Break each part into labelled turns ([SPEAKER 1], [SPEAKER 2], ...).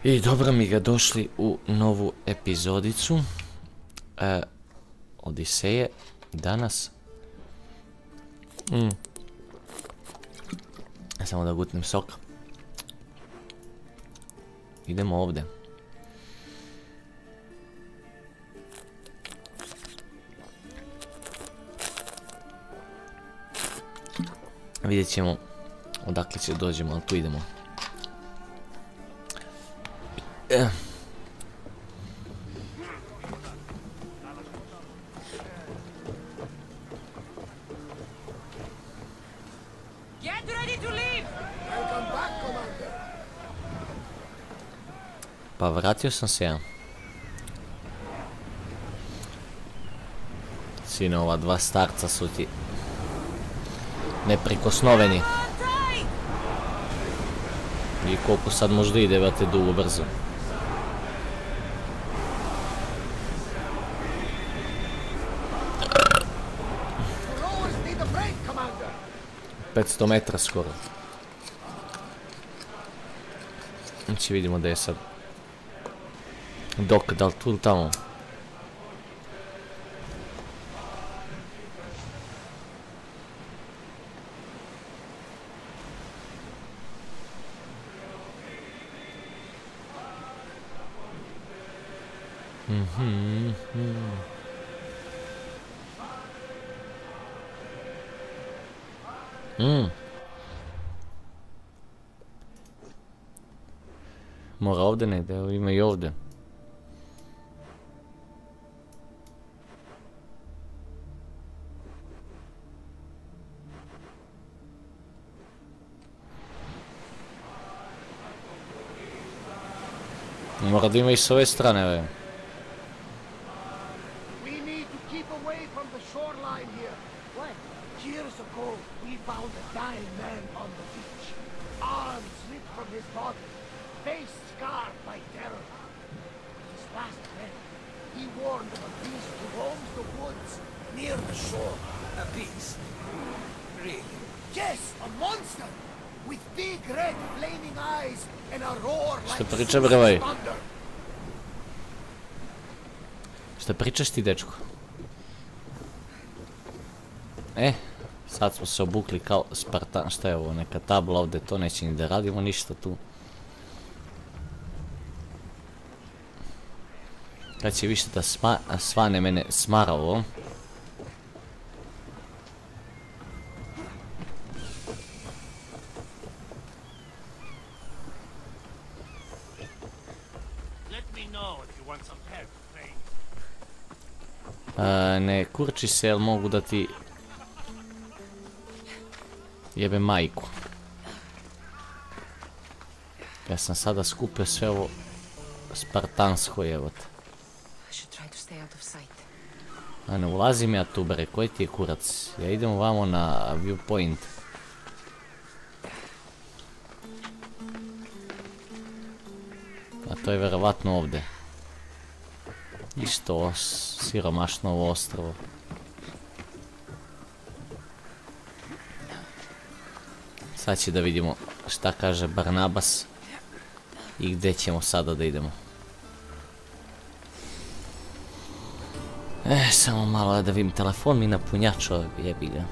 [SPEAKER 1] I dobro mi ga došli u novu epizodicu Odiseje danas. Samo da gutnem sok. Idemo ovdje. Vidjet ćemo odakle će dođemo, ali tu idemo. Pa vratio sam se ja. Sine, ova dva starca su ti neprikosnoveni. I koliko sad možda ide, vate dugo brzo. $500 metra skoro. Znači vidimo da je sad dok, da li tu ili tamo. Mora ovdje ne, da ima i ovdje. Mora da ima i s ove strane, ve. Što priča, brevaj? Što pričaš ti, dečko? Sad smo se obukli kao Spartan. Šta je ovo, neka tabla ovdje, to neće ni da radimo ništa tu. Kad će više da svane mene smara ovo. Ne kurči se, jel mogu da ti jebe majku. Ja sam sada skupio sve ovo spartansko, evo te. A ne ulazim ja tu, bre, koji ti je kurac? Ja idem ovamo na viewpoint. A to je verovatno ovdje. Isto siromašno ovo ostrovo. Sad će da vidimo šta kaže Barnabas i gdje ćemo sada da idemo. Samo malo da vidim, telefon mi napunjačo, jebi ga.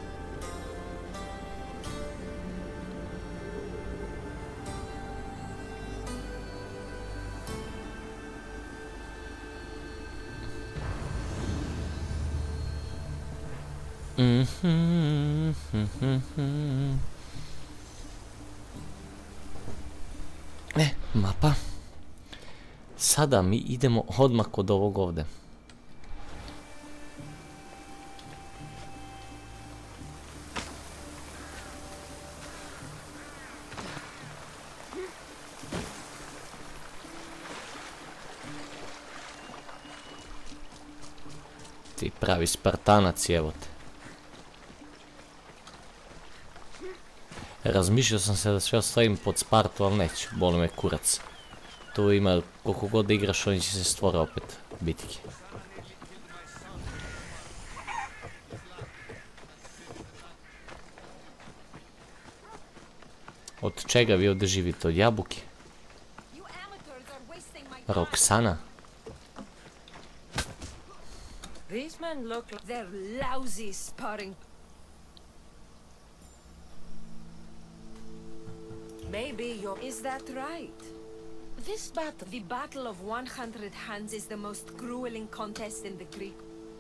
[SPEAKER 1] Mapa. Sada mi idemo odmah kod ovog ovdje. Ti pravi Spartanac, evo te. Razmišljao sam se da sve ostavim pod Spartu, ali neću, boli me kurac. Tu ima, koliko god da igraš, oni će se stvore opet bitke. Od čega vi ovdje živite? Od jabuke? Roxana?
[SPEAKER 2] These men look like
[SPEAKER 3] They're lousy sparring.
[SPEAKER 2] maybe you're...
[SPEAKER 3] Is that right?
[SPEAKER 2] This battle...
[SPEAKER 3] The Battle of 100 Hands is the most grueling contest in the Greek.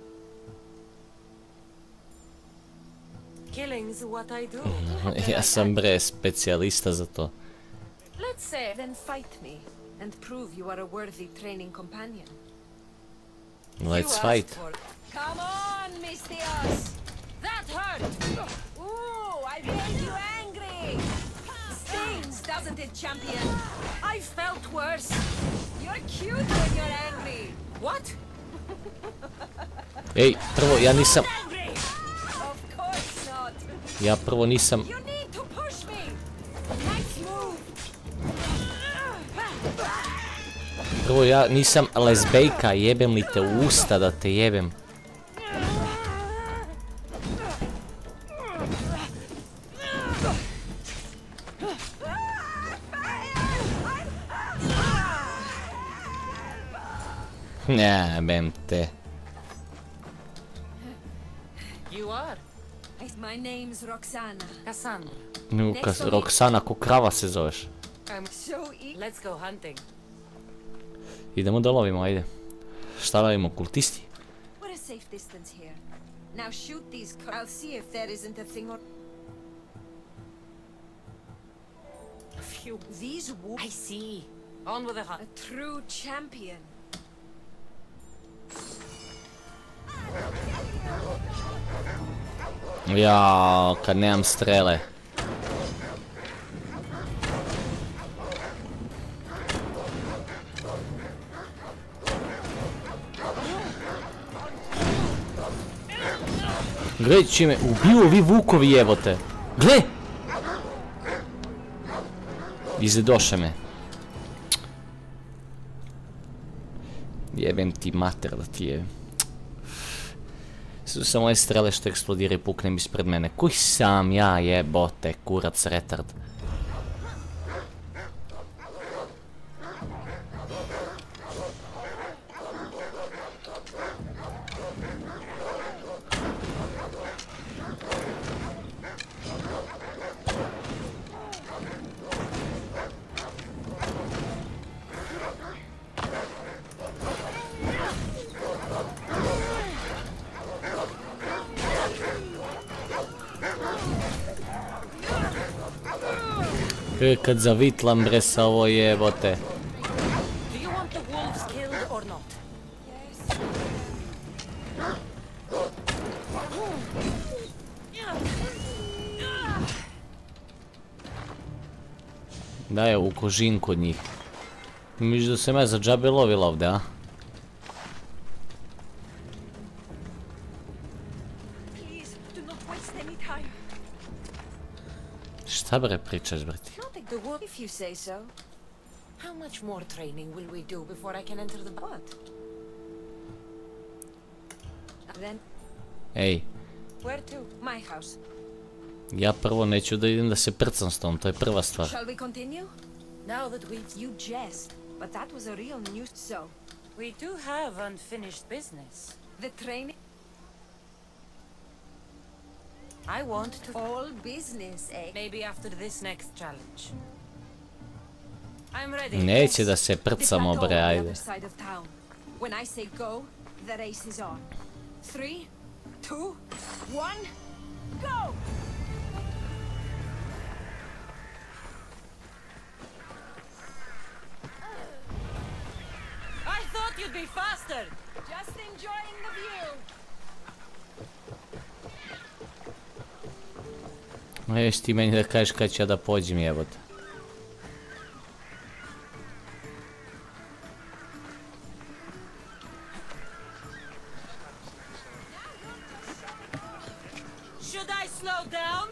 [SPEAKER 2] Killing's what I do.
[SPEAKER 1] Ja sam bre specijalista za to.
[SPEAKER 2] Let's say...
[SPEAKER 3] Then fight me and prove you are a worthy training companion.
[SPEAKER 1] Let's
[SPEAKER 2] You
[SPEAKER 1] fight.
[SPEAKER 2] asked for it.
[SPEAKER 3] Come on, Mistios!
[SPEAKER 2] That hurt!
[SPEAKER 3] Ooh, I made you angry! Stings, doesn't it, champion? I felt worse. You're cute when you're angry.
[SPEAKER 2] What?
[SPEAKER 1] Ej, prvo, ja nisam...
[SPEAKER 3] Angry! Of course not.
[SPEAKER 1] Ja prvo nisam...
[SPEAKER 3] You need to push me. Nice move.
[SPEAKER 1] Prvo, ja nisam lezbejka, jebem li te u usta da te jebem. Ne, bem te.
[SPEAKER 2] You are?
[SPEAKER 3] My name's Roxana.
[SPEAKER 2] Cassandra.
[SPEAKER 1] Roxana, ko krava se zoveš.
[SPEAKER 2] I'm...
[SPEAKER 3] So
[SPEAKER 2] Let's go hunting.
[SPEAKER 1] Idemo da lovimo, ajde. Šta lovimo, kultisti?
[SPEAKER 3] we're a safe distance here. Now shoot these. I'll see if there isn't a thing or.
[SPEAKER 2] Phew.
[SPEAKER 3] These
[SPEAKER 2] I see. On with the
[SPEAKER 3] a
[SPEAKER 2] hunt.
[SPEAKER 3] true champion.
[SPEAKER 1] Jao, kad nemam strele. Gle čime, ubiju ovi vukovi jevote. Gle! Izdoše me. Jebem ti mater da ti jebem. Su samo ove strele što eksplodira i puknem ispred mene. Kuj sam ja jebote, kurac retard. Kad zavitlam bre sa ovo jebote.
[SPEAKER 2] Do you want the wolves killed or not?
[SPEAKER 1] Da je u kožinku od njih. Misliš da sam ja za džabe lovila ovdje, a?
[SPEAKER 3] Please do not waste any time.
[SPEAKER 1] Šta bre pričaš bre ti?
[SPEAKER 3] Not like the wolf, if you say so.
[SPEAKER 2] How much more training will we do before I can enter the...
[SPEAKER 3] What? Then
[SPEAKER 1] Ej,
[SPEAKER 3] where to? My house.
[SPEAKER 1] ja prvo neću da idem da se prcam s tom, to je prva stvar.
[SPEAKER 3] Shall we continue?
[SPEAKER 2] Now that we've...
[SPEAKER 3] You jest, but that was a real news. So
[SPEAKER 2] We do have unfinished business.
[SPEAKER 3] the training,
[SPEAKER 2] I want to...
[SPEAKER 3] all business, eh?
[SPEAKER 2] Maybe after this next challenge. I'm ready.
[SPEAKER 1] Neće da se
[SPEAKER 3] The
[SPEAKER 1] prcamo
[SPEAKER 3] plateau
[SPEAKER 1] bre,
[SPEAKER 3] on the
[SPEAKER 1] ajde.
[SPEAKER 3] other side of town. When I say go, the race is on. 3, 2, 1, go!
[SPEAKER 2] I thought you'd be faster!
[SPEAKER 3] Just enjoying the view.
[SPEAKER 1] Ma još ti meni da kažeš kad ću ja da pođem jebote.
[SPEAKER 2] Should I slow down?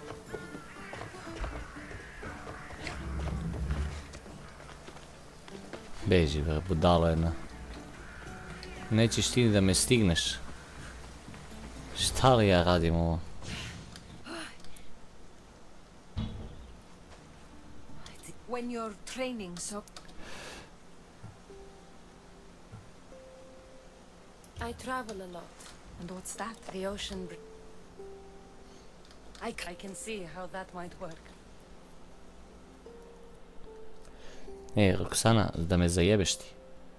[SPEAKER 1] Beži bre, budalo jedna. Nećeš ti ni da me stigneš. Šta li ja radim ovo?
[SPEAKER 3] When you're training, so
[SPEAKER 2] I travel a lot.
[SPEAKER 3] And what's that?
[SPEAKER 2] The ocean... I can see how that might work.
[SPEAKER 1] Roxana, da me zajebeš ti.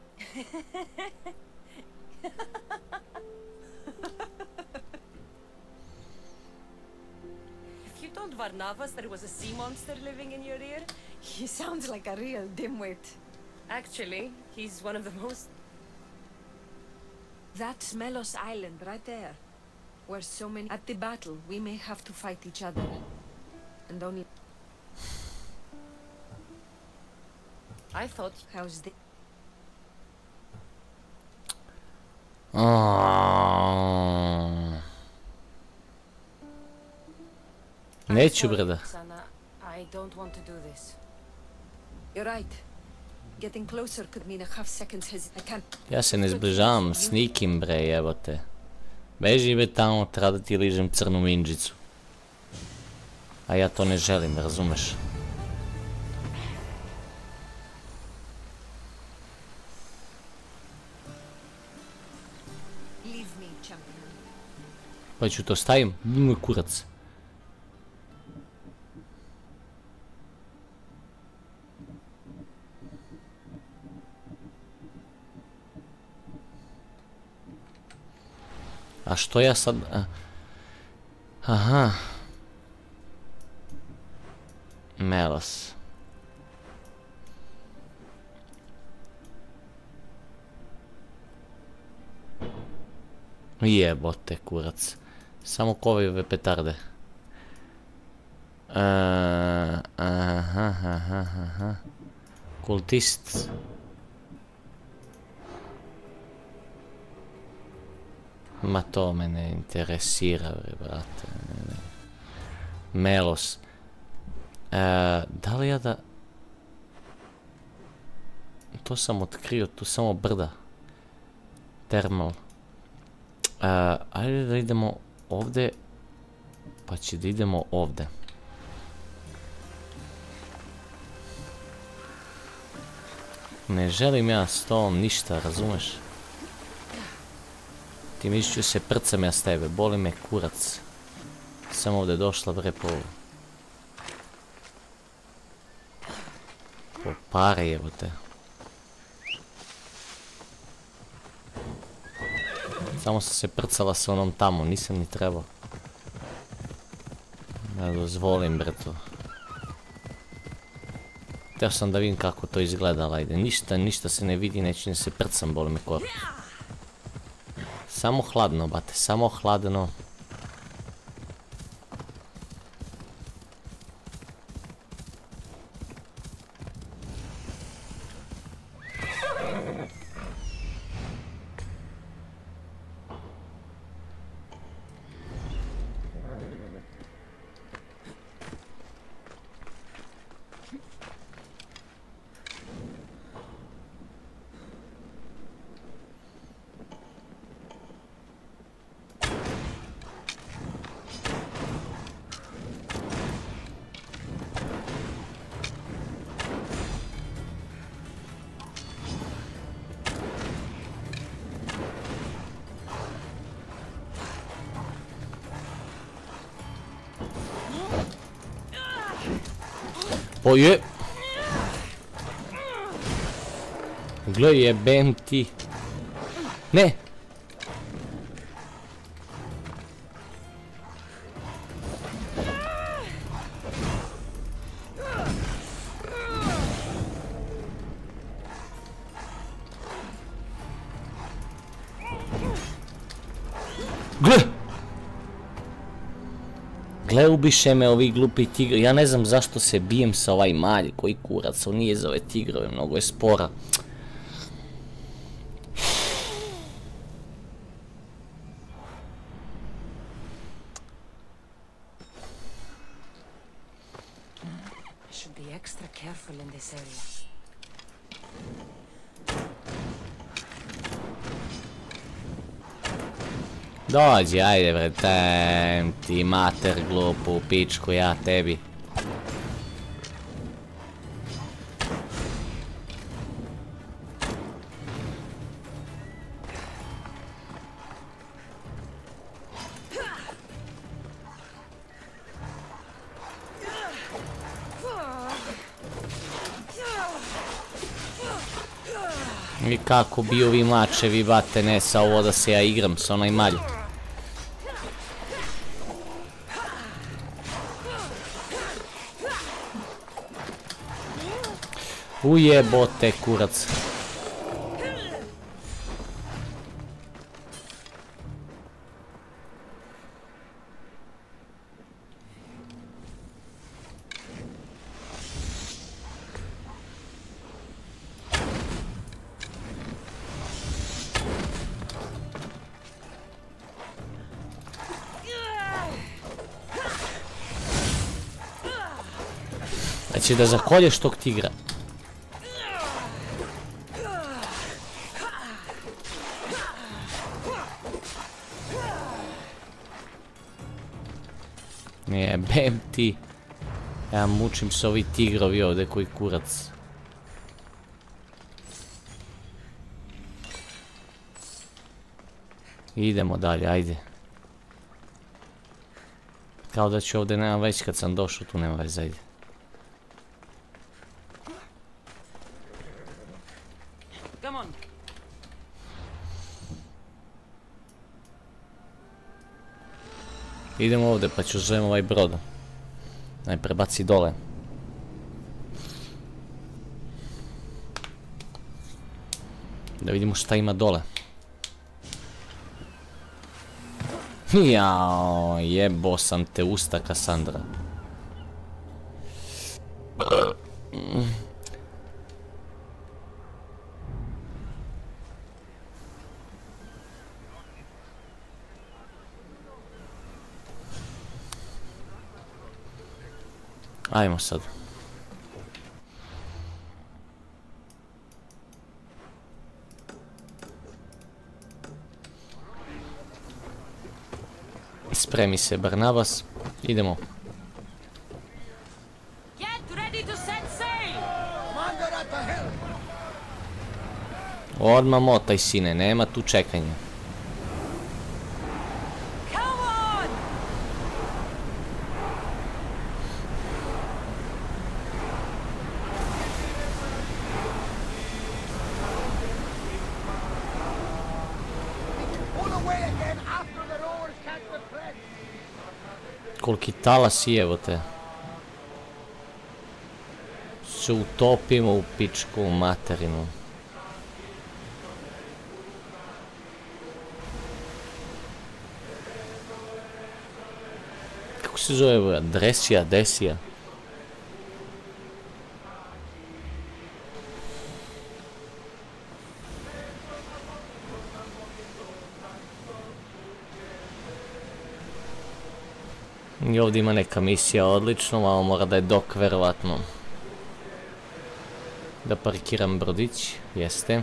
[SPEAKER 2] If you told Varnavas there was a sea monster living in your ear,
[SPEAKER 3] He sounds like a real dimwit.
[SPEAKER 2] actually, he's one of the most...
[SPEAKER 3] That's Melos Island right there. Where so many... At the battle, we may have to fight each other. And only...
[SPEAKER 2] I thought...
[SPEAKER 3] How's the...
[SPEAKER 1] Neću,
[SPEAKER 2] Sorry,
[SPEAKER 1] brada.
[SPEAKER 2] Roxana. I don't want to do this.
[SPEAKER 3] You're right. Getting closer could mean a half second's I can't...
[SPEAKER 1] Ja se ne zbližavam s nikim, bre, jebote. Beži, bre, tamo, treba da ti ližem crnu minđicu. A ja to ne želim, razumeš?
[SPEAKER 3] Leave me, champion.
[SPEAKER 1] Pa ću to stavim, moj kurac. A što ja sad... Aha. Melos. Jebote, kurac. Samo kovajove petarde. Aha. Kultist. Ma to me ne interesira, brate. Melos. Da li ja da... To sam otkrio, tu samo brda. Termal. Ajde da idemo ovdje. Pa će da idemo ovdje. Ne želim ja s tom ništa, razumeš? Ti misliš ću se prcam ja s tebe, boli me kurac. Sam ovdje došla, bre, po pare, jebote. Samo sam se prcala sa onom tamo, nisam ni trebao. Ne dozvolim, bre, to. Htio sam da vidim kako to izgleda, ajde. Ništa se ne vidi, neću ne se prcam, boli me kurac. Samo hladno, bate, samo hladno. Oje! Gle, jebem ti. Ne! Gle! Gle, ubiše me ovi glupi tigri. Ja ne znam zašto se bijem sa ovaj malj. Koji kurac, on nije za ove tigrove, mnogo je spora.
[SPEAKER 2] I should be extra careful in this area.
[SPEAKER 1] Dođi, ajde bre, ti mater glupu pičku, ja tebi. I kako bi ovi mačevi, bate, ne sa ovo da se ja igram, sa onaj malj. Ujebote, kurac. Znači da zakolješ tog tigra. Jebem ti. Ja mučim se ovi tigrovi ovdje koji kurac. Idemo dalje, ajde. Kao da ću ovdje, nema već kad sam došao, tu nema već, ajde. Idemo ovdje pa ću želim ovaj brod. Naj prebaci dole. Da vidimo šta ima dole. Jao, jebo sam te usta, Kassandra. Ajmo sad. Spremi se Barnabas. Idemo. Odmah motaj, sine, nema tu čekanja. Koliki talas je, evo te. Se utopimo u pičku, u materinu. Kako se zove, Dresija, Desija? I ovdje ima neka misija, odlično, malo mora da je dok, verovatno. Da parkiram brodić, jeste.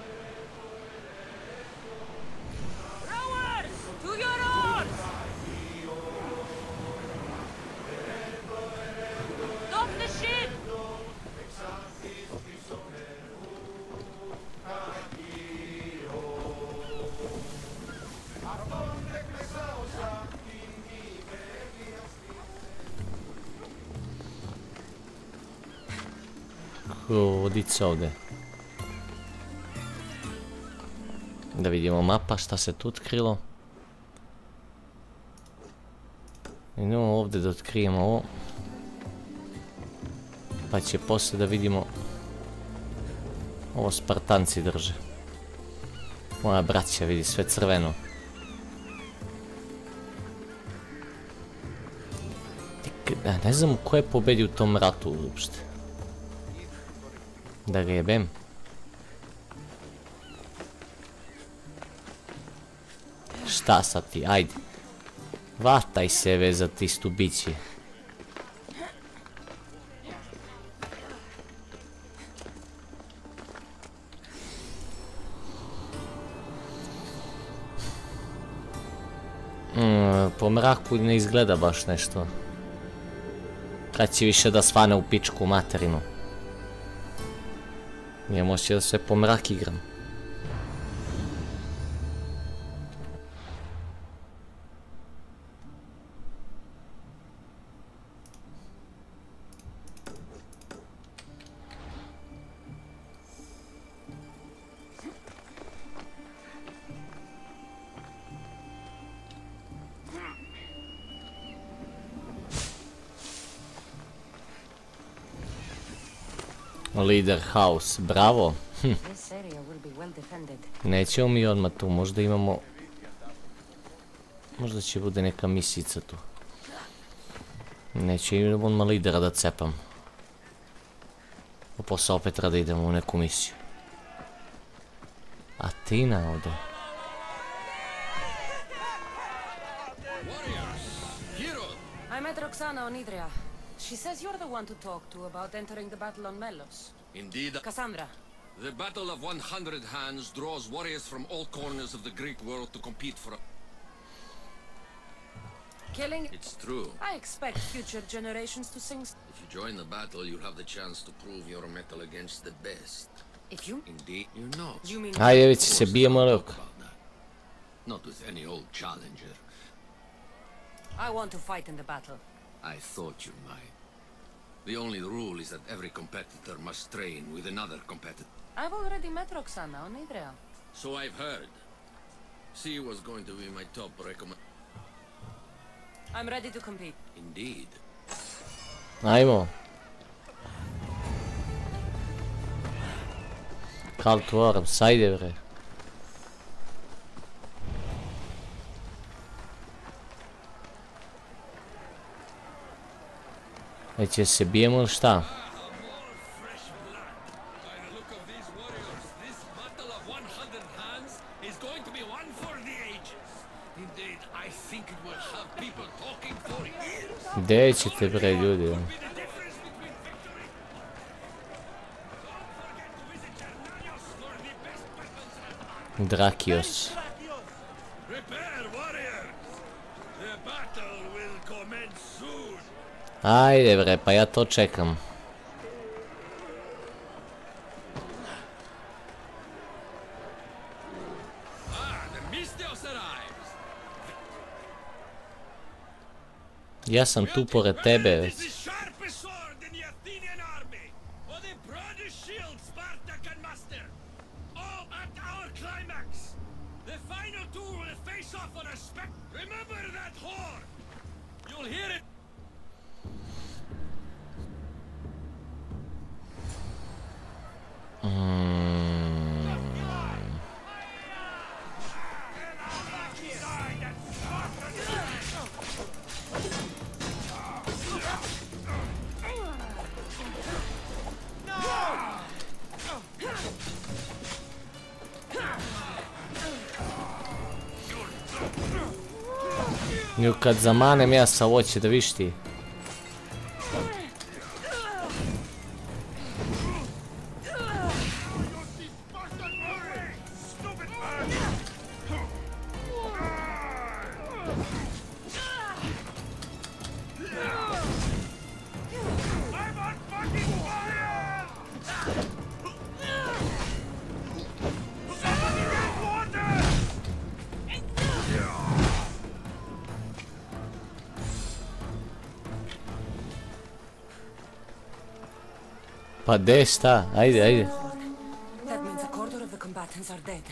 [SPEAKER 1] Vodica ovdje. Da vidimo mapa, šta se tu otkrilo. Idemo ovdje da otkrijemo ovo. Pa će poslije da vidimo. Ovo Spartanci drže. Moja braća vidi sve crveno. Ne znam ko je pobedio u tom ratu uopšte. Da ga jebem. Šta sad ti, ajde. Vataj se veza ti stubići. Po mraku ne izgleda baš nešto. Kad će više da svane u pičku materinu. Nije moći da sve po mrak igram. Leader house, bravo.
[SPEAKER 2] This area will be well defended.
[SPEAKER 1] Nećemo mi odmah tu, možda imamo... Možda će bude neka misica tu. Neće idemo odmah lidera da cepam. Pa posle opet treba da idemo u neku misiju. Atina ovdje.
[SPEAKER 3] I met Roxana on Idria. She says you're the one to talk to about entering the battle on Melos.
[SPEAKER 4] Indeed.
[SPEAKER 3] Cassandra.
[SPEAKER 4] The Battle of 100 Hands draws warriors from all corners of the Greek world to compete for a...
[SPEAKER 3] Killing...
[SPEAKER 4] It's true.
[SPEAKER 3] I expect future generations to sing...
[SPEAKER 4] If you join the battle, you'll have the chance to prove your mettle against the best.
[SPEAKER 3] If you...
[SPEAKER 4] Indeed, you're not.
[SPEAKER 3] You mean...
[SPEAKER 1] Ajde, već se bijemo rok.
[SPEAKER 4] Not with any old challenger.
[SPEAKER 3] I want to fight in the battle.
[SPEAKER 4] I thought you might. The only rule is that every competitor must train with another competitor.
[SPEAKER 3] I've already met Roxana on Idria.
[SPEAKER 4] So I've heard. She was going to be my top recommend.
[SPEAKER 3] I'm ready to compete.
[SPEAKER 4] Indeed.
[SPEAKER 1] Ajmo. Call to arms, ajde bre. Već se bijemo ili šta? Gdje ćete bre ljudi? Drakios. Ajde bre, pa ja to čekam. Ja sam tu pored tebe već. Nju kad zamanem ja sa voće da viš ti. Pa de šta? Ajde, ajde.
[SPEAKER 3] That means a quarter of the combatants are dead.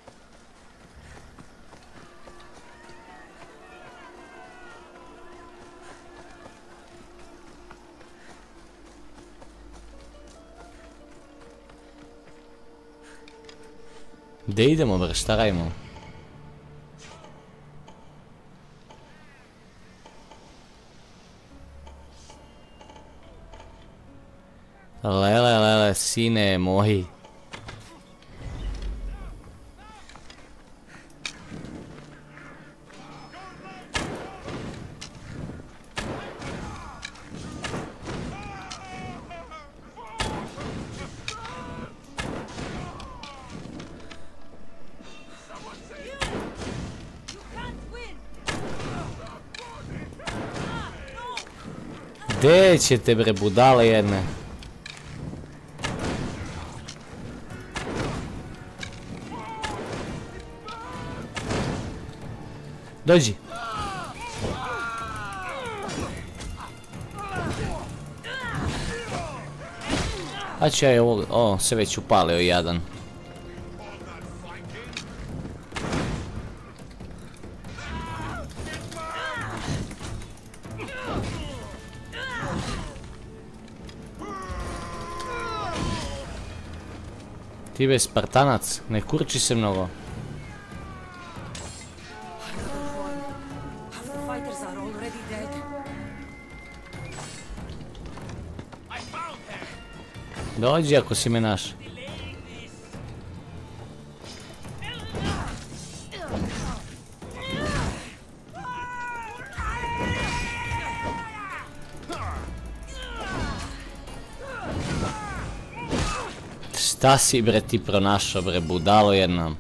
[SPEAKER 1] Gdje idemo bre, šta radimo? Lele, sine moji. Gdje ćete bre budale jedne? Dođi. A će ja ovo, o, se već upalio jadan. Ti be Spartanac, ne kurči se mnogo.
[SPEAKER 3] Half the fighters are already dead.
[SPEAKER 1] Dođi ako si me naš. Šta si bre ti pronašao bre, budalo jedna?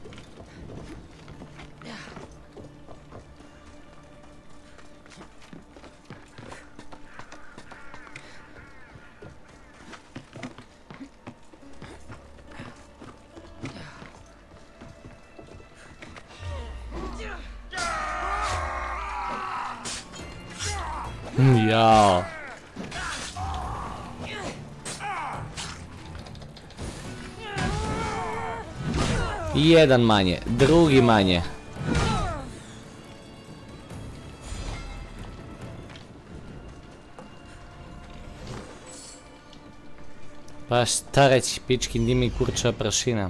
[SPEAKER 1] Jao. Jedan manje, drugi manje. Pa šta reći, pički dimi kurča prašina.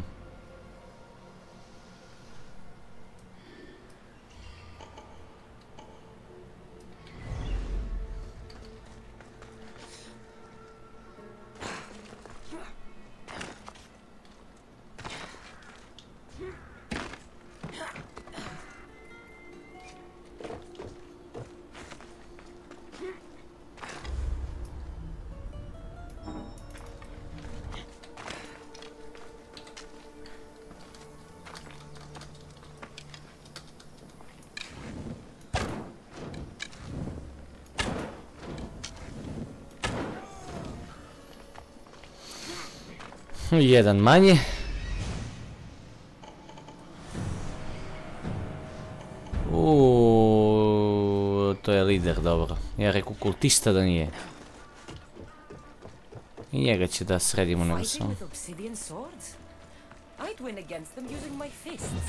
[SPEAKER 1] Jedan manje. To je lider, dobro. Ja reku kultista da nije. I njega će da sredimo nego samo.
[SPEAKER 3] Fighting with obsidian swords? I'd win against them using my fists.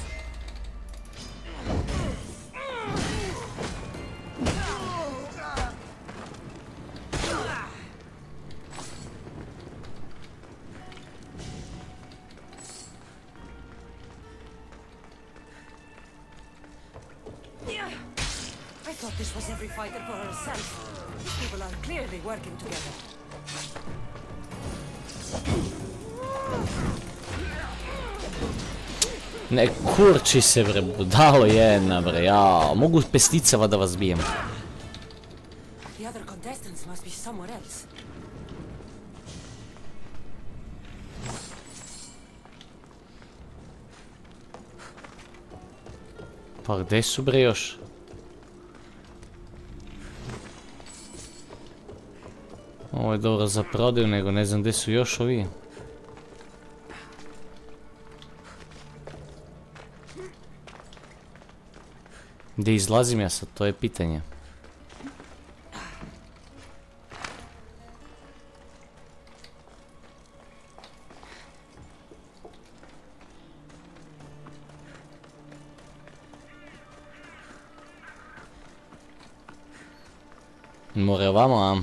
[SPEAKER 3] I thought this was every fighter for herself. These people are clearly working together.
[SPEAKER 1] Ne kurči se bre, budalo jedna bre, jao. Mogu pesticava da vas bijem.
[SPEAKER 3] The other contestants must be somewhere else.
[SPEAKER 1] Pa gde su bre još? Ovo je dobro za prodaju, nego ne znam gde su još ovi. Gdje izlazim ja sad, to je pitanje. More ovamo, a?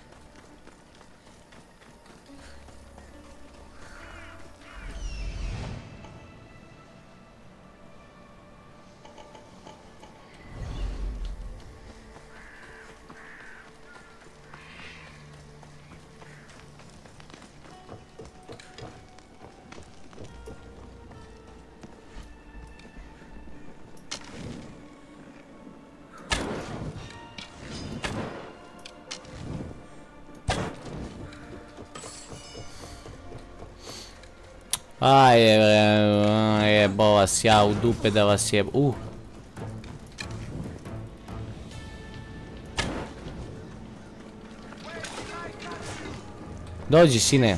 [SPEAKER 1] Aj, jebo vas ja u dupe da vas jeb... Dođi, sine.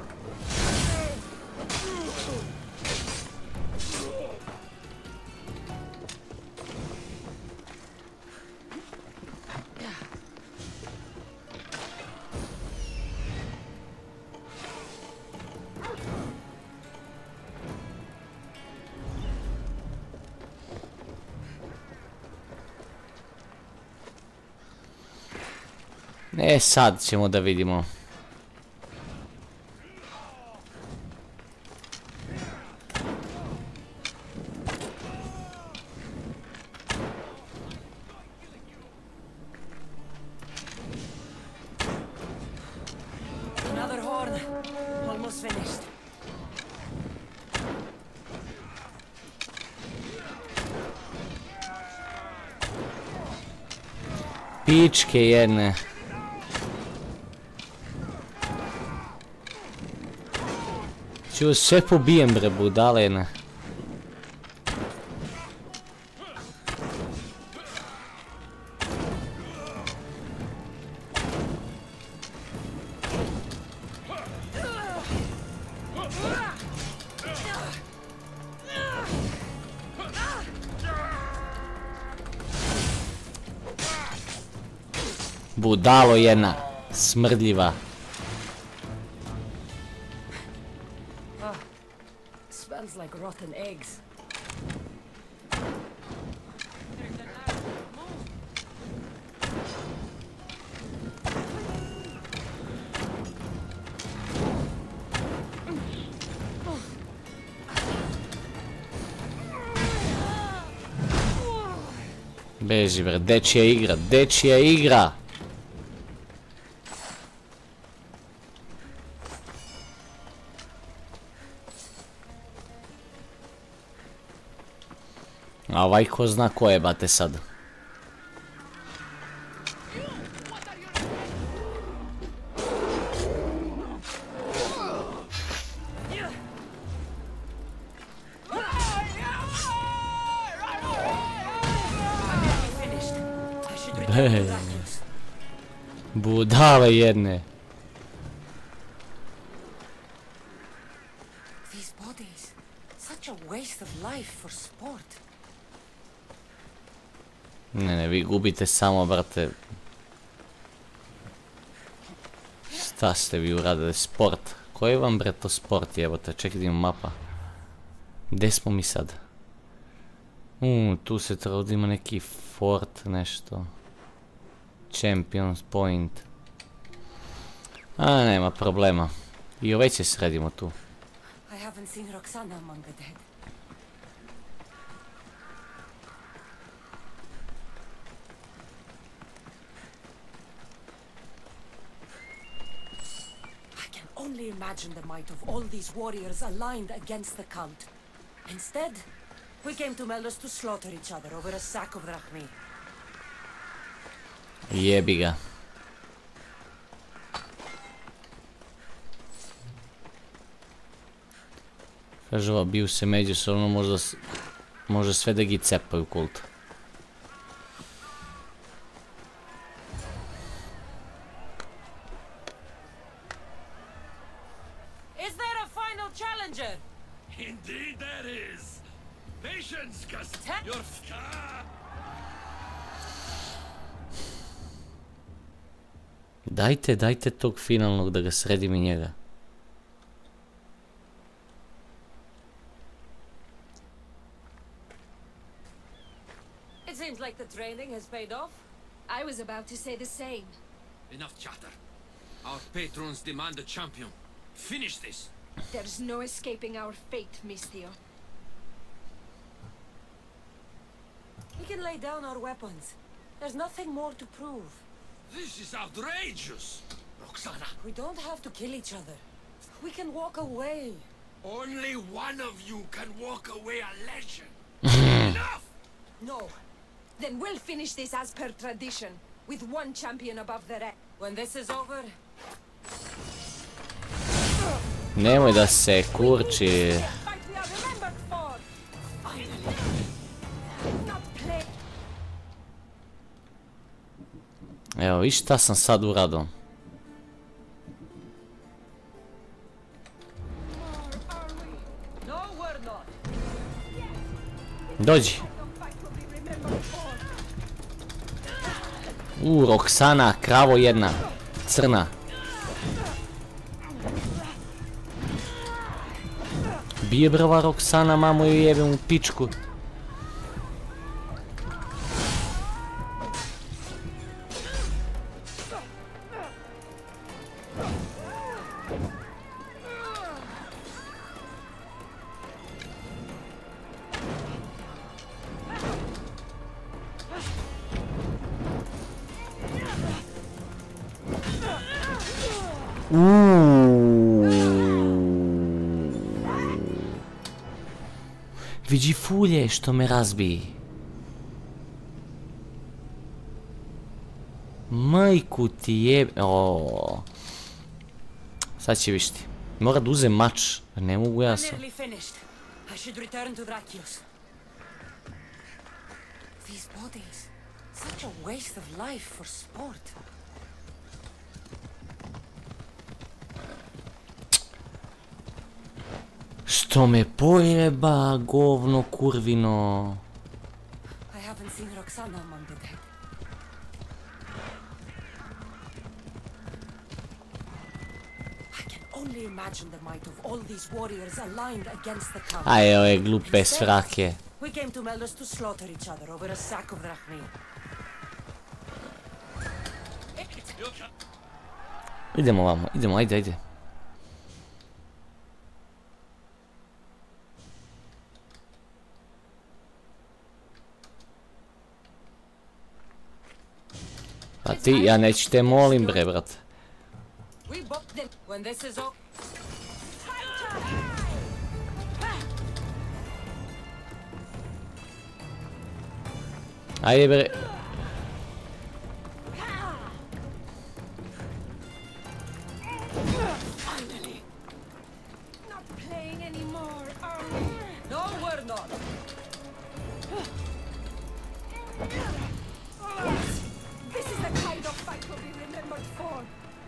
[SPEAKER 1] Sad ćemo da vidimo. Pičke jedne. Ču sve pobijem bre budale jedne. Budalo jedna, smrdljiva.
[SPEAKER 3] Smells like rotten eggs.
[SPEAKER 1] Beži bre, dečija igra, dečija igra! A ovaj ko zna ko je bate sad. Budale jedne.
[SPEAKER 2] These bodies, such a waste of life for sport.
[SPEAKER 1] Ne, vi gubite samo, brate. Šta ste vi uradili? Sport. Koji vam, bre, to sport jebote? Čekaj, imam mapa. Gdje smo mi sad? Tu se treba ima neki fort, nešto. Champions point. A, nema problema. I ovaj se sredimo tu.
[SPEAKER 2] I haven't seen Roxana among the dead. I can only imagine the might of all these warriors aligned against the cult. Instead, we came to Meldus to slaughter each other over a sack of drachmi.
[SPEAKER 1] Jebi ga. Kažu ova, biju se međusobno, može sve da gi cepaju kult.
[SPEAKER 2] Is there a final challenger?
[SPEAKER 4] Indeed there is. Patience, cause you're
[SPEAKER 1] Dajte tog finalnog da ga sredim i njega.
[SPEAKER 2] It seems like the training has paid off.
[SPEAKER 3] I was about to say the same.
[SPEAKER 4] Enough chatter. Our patrons demand a champion. Finish this.
[SPEAKER 3] There's no escaping our fate, Mistio.
[SPEAKER 2] We can lay down our weapons. There's nothing more to prove.
[SPEAKER 4] This is outrageous. Roxana,
[SPEAKER 2] We don't have to kill each other. We can walk away.
[SPEAKER 4] only one of you can walk away a legend. Enough!
[SPEAKER 3] No. Then we'll finish this as per tradition, with one champion above the rest.
[SPEAKER 2] When this is over,
[SPEAKER 1] Nemoj da se kurči.
[SPEAKER 3] Fight we are remembered for. Not play.
[SPEAKER 1] Evo, viš šta sam sad uradio.
[SPEAKER 2] no, we're not.
[SPEAKER 1] Dođi. Roxana, kravo jedna. Crna. Bije brava Roxana, mamo ju jebem u pičku. Vidi fulje što me razbiji. Majku ti jebe... Oooo. Sad će višti. Mora da uzem mač. Ne mogu ja sam.
[SPEAKER 2] Nearly finished. I should return to Drakios. These bodies. Such a waste of life for sport.
[SPEAKER 1] Što me pojeba, govno kurvino.
[SPEAKER 2] I haven't seen Roxana among the dead. I can only imagine the might of all these warriors aligned against the Count.
[SPEAKER 1] Aj, ove glupe svrake.
[SPEAKER 2] We came to Meldus to slaughter each other over a sack of drachmi.
[SPEAKER 1] Idemo vamo, idemo, ajde, ajde. Pa ti, ja neću te molim bre, brat.
[SPEAKER 2] We bopped them when this is all.
[SPEAKER 1] Ajde bre.
[SPEAKER 2] Finally.
[SPEAKER 3] Not playing anymore, are we?
[SPEAKER 2] No, we're not.
[SPEAKER 3] This is the kind of fight to be remembered for.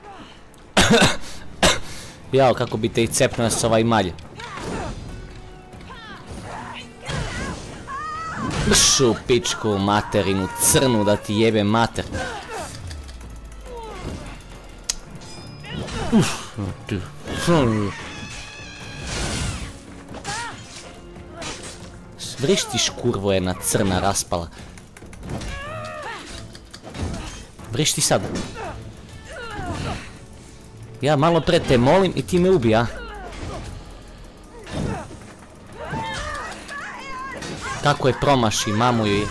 [SPEAKER 1] Jao, kako bi te i cepnuo s ovaj malj. Šu pičku materinu, crnu da ti jebe mater. Vrištiš kurvo jedna crna raspala. Vrišti sad. Ja malo pre te molim i ti me ubi, a? Kako je promaši, mamu joj.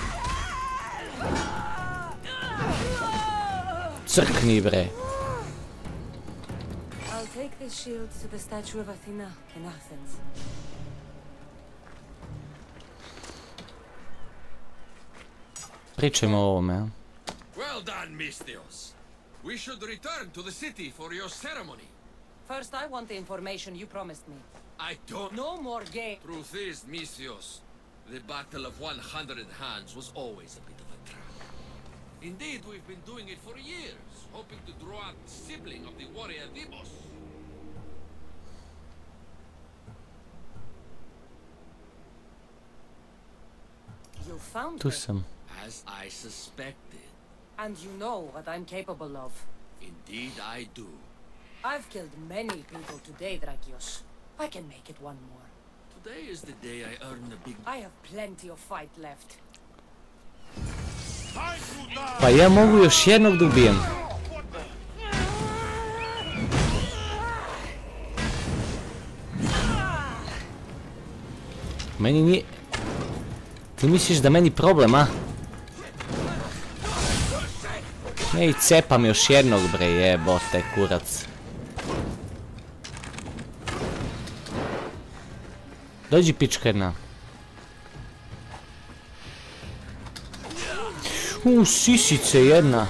[SPEAKER 1] Crkni bre.
[SPEAKER 2] I'll take this shield to the statue of Athena in Athens.
[SPEAKER 1] Pričajmo o ovome, a?
[SPEAKER 4] Well done, Misthios. We should return to the city for your ceremony.
[SPEAKER 2] First, I want the information you promised me.
[SPEAKER 4] I don't...
[SPEAKER 2] No more game.
[SPEAKER 4] Truth is, Misthios, the Battle of 100 Hands was always a bit of a trap. Indeed, we've been doing it for years, hoping to draw out the sibling of the warrior Demos.
[SPEAKER 2] You found
[SPEAKER 1] Tu
[SPEAKER 2] me,
[SPEAKER 1] sam.
[SPEAKER 4] As I suspected.
[SPEAKER 2] and you know what I'm capable of.
[SPEAKER 4] Indeed, I do.
[SPEAKER 2] I've killed many people today, Drakios. I can make it one more.
[SPEAKER 4] Today is the day I earn a big...
[SPEAKER 2] I have plenty of fight left.
[SPEAKER 1] Pa ja mogu još jednog da ubijem. Meni nije... Ti misliš da meni problem, a? Ej, cepam još jednog bre, jebote, kurac. Dođi pička jedna. Sisice jedna.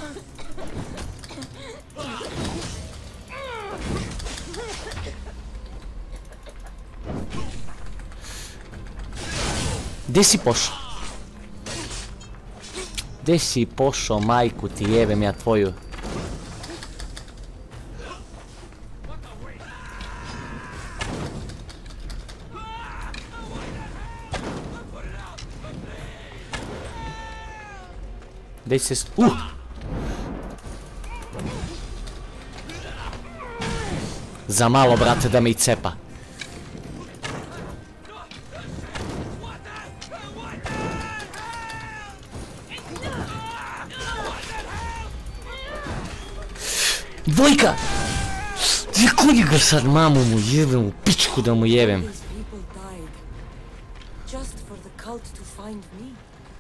[SPEAKER 1] Gdje si pošao? Gdje si pošao, majku ti jebem ja tvoju? Gdje se... Za malo, brate, da me i cepa. Dvojka! Ja kudi ga sad, mamu mu jebem, u pičku da mu jebem.
[SPEAKER 2] These people died just for the cult to find me.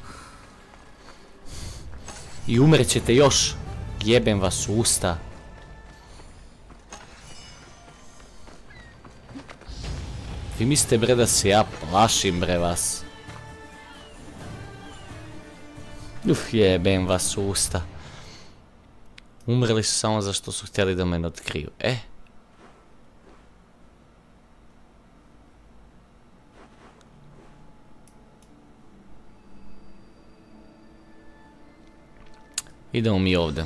[SPEAKER 1] I umrećete još. Jebem vas u usta. Vi mislite bre da se ja plašim bre vas. Jebem vas u usta. Umrli su samo za što su htjeli da me otkriju. Idemo mi ovdje.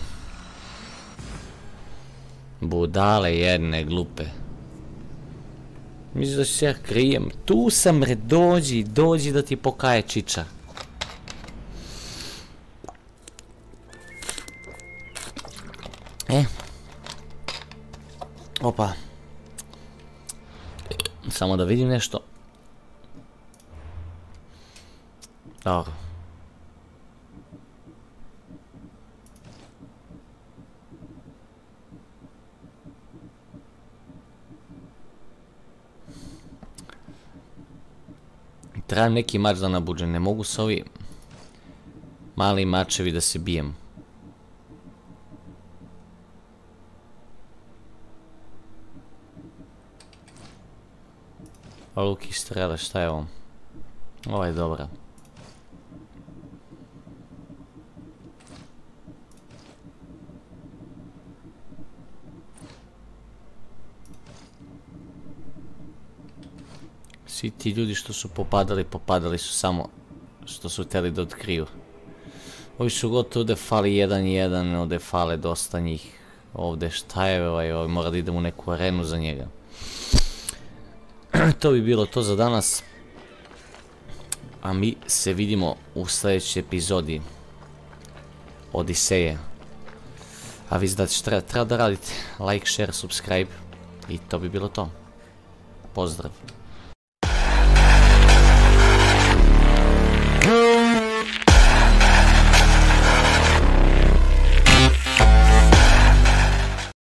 [SPEAKER 1] Budale jedne glupe. Mislim da se ja krijem. Tu sam, re, dođi da ti pokaje čiča. Opa. Samo da vidim nešto. Dobro. Trebam neki mač da nabuđem, ne mogu s ovi mali mačevi da se bijem. Luk i strele, šta je ovo? Ovo je dobra. Svi ti ljudi što su popadali su samo što su htjeli da otkriju. Ovi su gotovo ovdje fali 1-1, ovdje fale dosta njih. Ovdje šta je ovaj, mora da idem u neku arenu za njega. To bi bilo to za danas. A mi se vidimo u sljedećoj epizodi Odiseje. A vi znate što treba da radite. Like, share, subscribe. I to bi bilo to. Pozdrav.